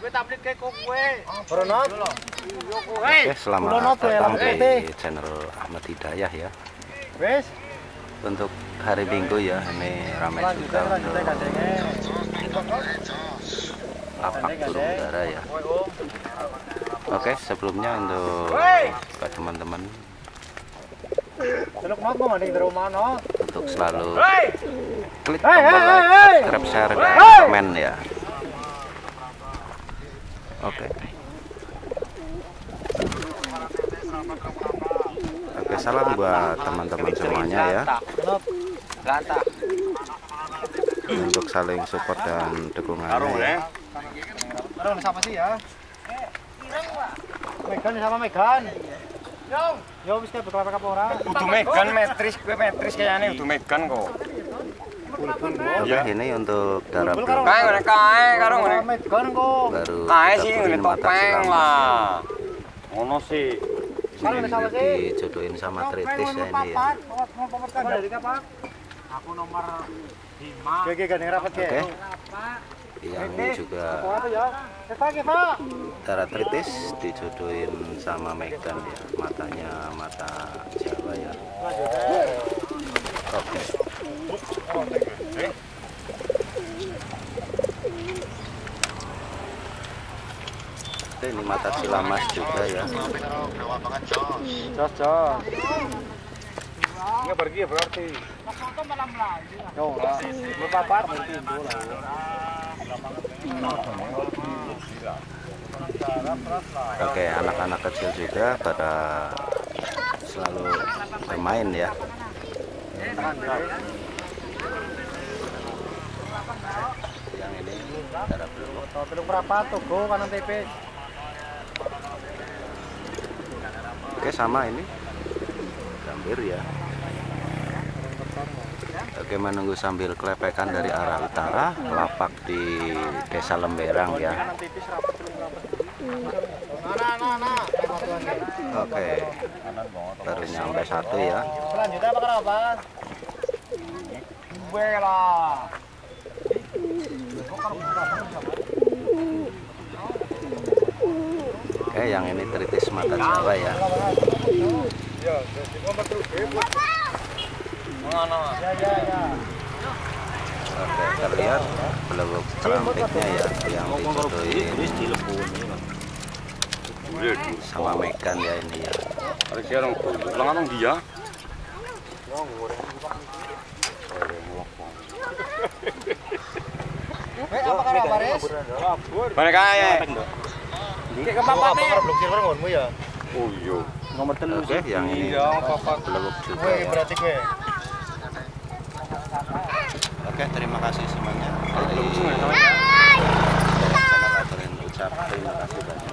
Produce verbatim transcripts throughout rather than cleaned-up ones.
Oke, selamat datang di channel Ahmad Hidayah ya. Untuk hari Minggu ya, ini ramai juga untuk lapak burung dara ya. Oke, sebelumnya untuk teman-teman untuk selalu klik tombol like, subscribe, share, dan komen ya. Oke. Oke, salam buat teman-teman semuanya ya. Untuk saling support dan dukungannya ya. Siapa sih ya? Megan sama Megan. Yo wis kayak betul apa ora? Kudu Megan metris, gue metris kayaknya kudu Megan kok. Oke, ini untuk darah burung Kae ngene kae karo ngene. Megan kok. baru Kae kita sih beliin ngene mata topeng silang. lah. Ngono sih. Ini dijodohin sama Tritis ya ini ya. Dari kapan? Aku nomor lima. Oke, gandeng rapat ya. Oke. Yang ini juga Apa ya? Eva, Eva. darah Tritis dijodohin sama Megan ya. Matanya mata Jawa ya. Oke. Oke, ini mata silamas juga ya. Jos, jos. Enggak pergi ya berarti. Yo, berpapat nanti bola. Oke, anak-anak kecil juga pada selalu bermain ya. Yang ini darah belum. Belum berapa tuh go kanan T V. Oke, sama ini gambir ya. Oke, menunggu sambil kelepekan dari arah utara, lapak di Desa Lemberang ya. Oke, baru nyampe satu ya. Selanjutnya apa apa? Gue lah. Oke, yang ini Tritis mata Jawa ya. Oke, terlihat belebuk cantiknya ya yang dijodohin sama Megan ya ini ya. Ada sekarang langan dia. Weh, apa kabar, Res? Mana kae? Kayak kepapane. Blok silver ngonmu ya. Oh iya. Nomor telu. Oke, yang ini belebuk juga Weh, ya. berarti gue. Oke, terima kasih semuanya. Dari channel Aturin ucap terima kasih banyak.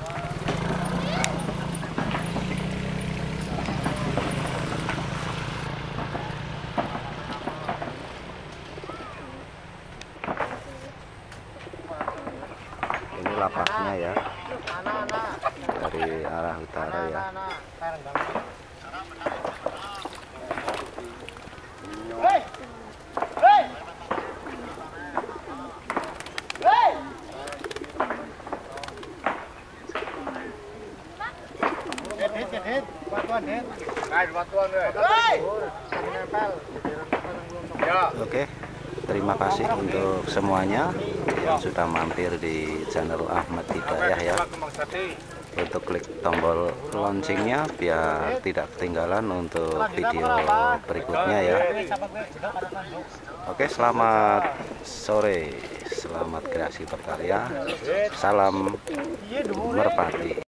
Ini lapaknya ya, dari arah utara ya. Oke, terima kasih untuk semuanya yang sudah mampir di channel Ahmad Hidayah ya. Untuk klik tombol loncengnya biar tidak ketinggalan untuk video berikutnya ya. Oke, selamat sore, selamat kreasi berkarya, salam merpati.